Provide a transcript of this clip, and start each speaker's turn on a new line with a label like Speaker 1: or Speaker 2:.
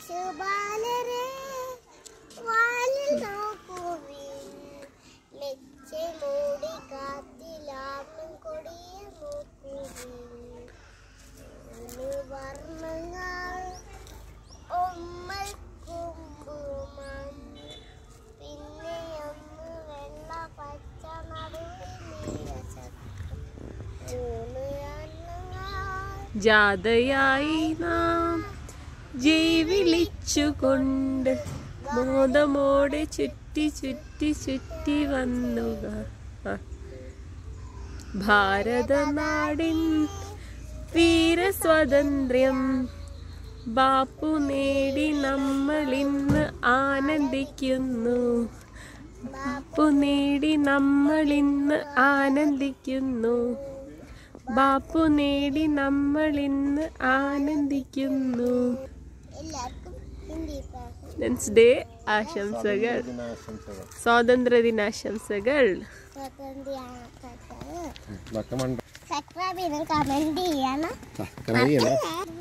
Speaker 1: ശുഭാലരെ വാലിൽ നോക്കുവിൻ ലക്ഷ്യമൂടി കാത്തിലാമം കൊടിയ നോക്കുവിൻ വർണ്ണങ്ങൾ ഒമ്മൽ കുമ്പുമം പിന്നെ ഒന്ന് വെള്ള പച്ച നടുവിൽ
Speaker 2: ജാഥയായി നാം ജീവിളിച്ചുകൊണ്ട് മോദമോടെ ചുറ്റി ചുറ്റി ചുറ്റി വന്നുക ഭാരതനാടിൻ വീരസ്വാതന്ത്ര്യം ബാപ്പു നേടി നമ്മളിന്ന് ആനന്ദിക്കുന്നു ബാപ്പു നേടി നമ്മളിന്ന് ആനന്ദിക്കുന്നു ബാപ്പു നേടി നമ്മളിന്ന് ആനന്ദിക്കുന്നു. ഇൻഡിപെൻഡൻസ് ഡേ ആശംസകൾ, സ്വാതന്ത്ര്യ ദിനാശംസകൾ.
Speaker 1: സബ്സ്ക്രൈബ് ചെയ്യണം, കമന്റ് ചെയ്യണം.